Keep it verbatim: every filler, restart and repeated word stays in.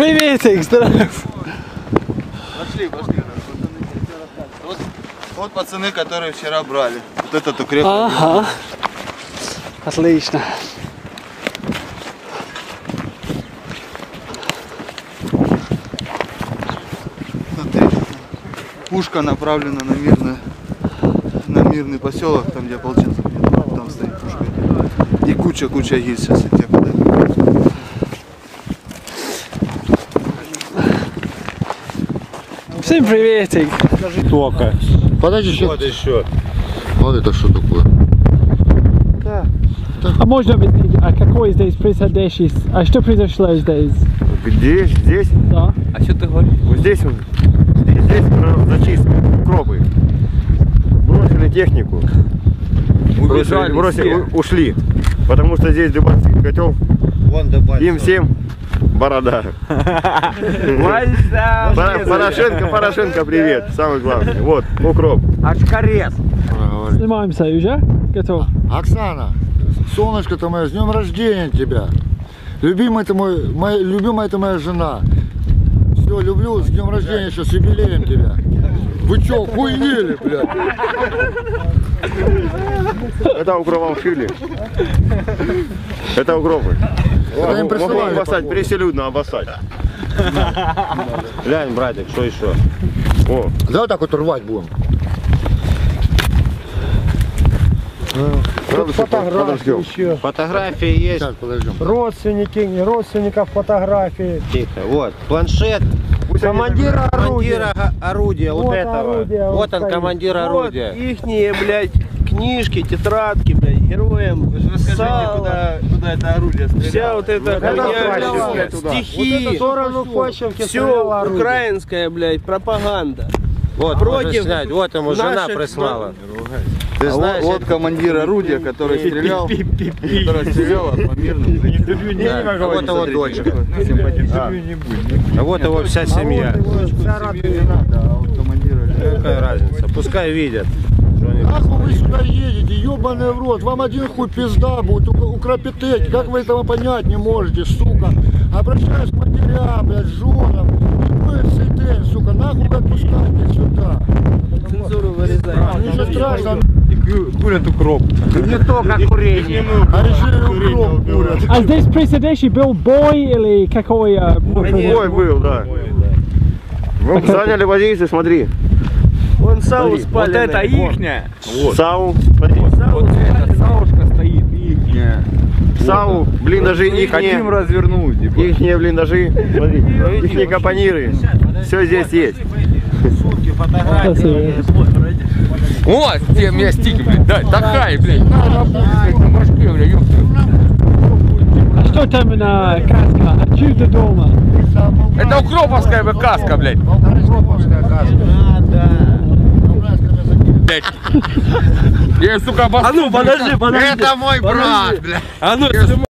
приветик, здоров. Пошли, пошли. Вот, вот пацаны, которые вчера брали. Вот этот укреп. Ага. Отлично. Смотри, пушка направлена на мирный, на мирный поселок, там где ополченцев нет. Там стоит пушка. И куча-куча гильз сейчас идти подать. Всем приветик. Только. Подожди, сейчас. Вот еще. Вот это что такое? Да. А можно объяснить, а какой здесь происходящий? А что произошло здесь? Где? Здесь? Да. А что ты говоришь? Вот здесь он. Здесь, здесь зачистка. Укропы. Бросили технику. Убежали бросили, все. у- ушли. Потому что здесь дебальский котел. Им всем борода. Пора- Порошенко, Порошенко, привет. Самый главный. Вот, укроп. Очкарец. Снимаемся уже? Готов? Оксана, солнышко ты мое, с днем рождения тебя. Любимая ты мой, моя, любимая ты моя жена. Все, люблю, с днем рождения еще, с юбилеем тебя. Вы че, хуели, блядь? Это укропом шили. Это укропы. Это им Могу присылали. обоссать, переселюдно обоссать. Глянь, братик, что еще? О, Давай так вот рвать будем. Тут фотографии еще. Фотографии есть. Сейчас, подождем. Родственники, родственников фотографии. Тихо. Вот, планшет. Командира орудия. Командира орудия, вот, Вот этого. орудие, вот вот он, стоит. командир орудия. Ихние, блядь, книжки, тетрадки, блядь, героям. Расскажите, Сало, куда, куда это орудие стреляло. вся вот эта Это хуйня, Фащенко блядь, туда. стихи, В сторону Фащенки все стреляло орудие. украинская, блядь, пропаганда. Вот, Против можно снять. Вот ему жена наших- прислала. Ты А вот, знаешь, вот командир орудия, который стрелял, который стрелял по мирным. да, а вот его дочка. А вот его вся семья. Вся родня. А вот командира. Какая разница? Пускай видят. что они- Нахуй вы сюда едете, ебаный в рот, вам один хуй пизда будет, у- укропитеки, как вы этого понять не можете, сука. Обращаюсь к матерям, блядь, женам, вы все день, сука, нахуй вы отпускайте сюда. Цензуру вырезаем. Ничего страшного, Курят укроп. Не то, как курение. а еще и укроп курят. А здесь председатель был бой или какой? а, Бой был, да. Мы заняли позицию, смотри. Вон сало Вот спаленное. это ихняя. САУ, смотри. Вот эта саушка стоит ихняя. САУ, блиндажи ихние. развернуть. Ихние блиндажи, смотри. Ихние капониры. Все здесь есть. Спасибо. Вот, где у меня стики, блядь. Да, такая, блядь. На башке, блядь, ёпта. А что там на каска? А чудо дома? Это укроповская бы каска, блядь. Блядь. Я, сука, обоссу. А ну, подожди, подожди. Это мой брат, блядь. А ну,